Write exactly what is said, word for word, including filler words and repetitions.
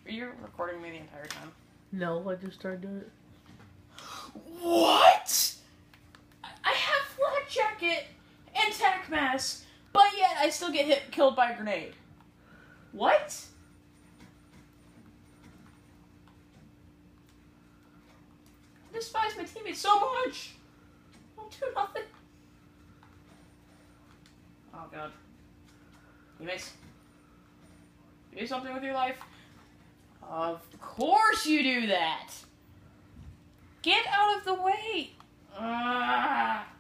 Are you recording me the entire time? No, I just started doing it. What? I have Flak Jacket and Tac Mask, but yet I still get hit, killed by a grenade. What? I despise my teammates so much. I'll do nothing. Oh god. Teammates, do something with your life. Of course you do that. Get out of the way. Ah.